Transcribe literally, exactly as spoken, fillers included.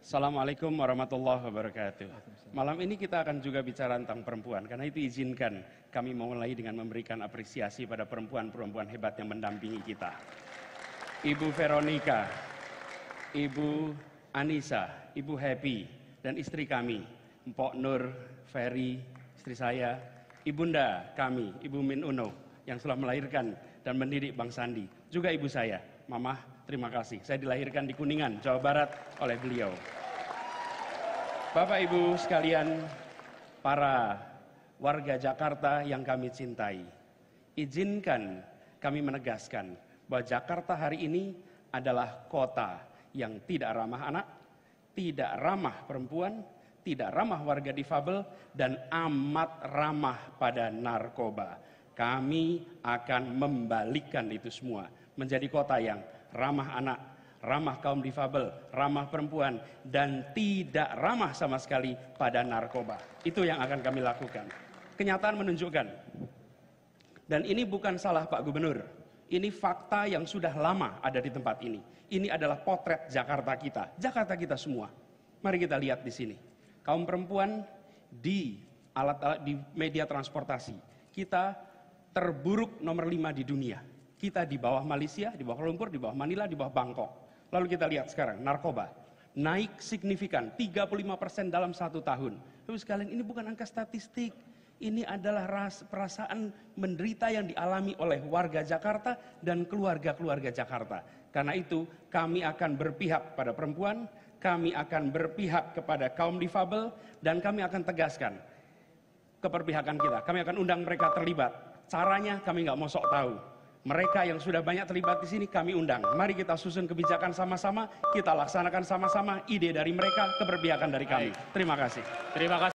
Assalamualaikum warahmatullahi wabarakatuh. Malam ini kita akan juga bicara tentang perempuan. Karena itu izinkan kami memulai dengan memberikan apresiasi pada perempuan-perempuan hebat yang mendampingi kita. Ibu Veronica, Ibu Anissa, Ibu Happy, dan istri kami, Mpok Nur, Ferry, istri saya, Ibunda kami, Ibu Min Uno, yang telah melahirkan dan mendidik Bang Sandi. Juga ibu saya, Mamah, terima kasih. Saya dilahirkan di Kuningan, Jawa Barat oleh beliau. Bapak Ibu sekalian, para warga Jakarta yang kami cintai, izinkan kami menegaskan bahwa Jakarta hari ini adalah kota yang tidak ramah anak, tidak ramah perempuan, tidak ramah warga difabel, dan amat ramah pada narkoba. Kami akan membalikkan itu semua menjadi kota yang ramah anak, ramah kaum difabel, ramah perempuan, dan tidak ramah sama sekali pada narkoba. Itu yang akan kami lakukan. Kenyataan menunjukkan, dan ini bukan salah Pak Gubernur, ini fakta yang sudah lama ada di tempat ini. Ini adalah potret Jakarta kita, Jakarta kita semua. Mari kita lihat di sini. Kaum perempuan di alat-alat di media transportasi, kita terburuk nomor lima di dunia. Kita di bawah Malaysia, di bawah Kuala Lumpur, di bawah Manila, di bawah Bangkok. Lalu kita lihat sekarang, narkoba naik signifikan, tiga puluh lima persen dalam satu tahun. Lalu sekalian, ini bukan angka statistik. Ini adalah ras, perasaan menderita yang dialami oleh warga Jakarta dan keluarga-keluarga Jakarta. Karena itu, kami akan berpihak pada perempuan, kami akan berpihak kepada kaum difabel, dan kami akan tegaskan keperpihakan kita. Kami akan undang mereka terlibat. Caranya kami nggak mau sok tahu. Mereka yang sudah banyak terlibat di sini kami undang. Mari kita susun kebijakan sama-sama, kita laksanakan sama-sama ide dari mereka, keberpihakan dari kami. Terima kasih. Terima kasih.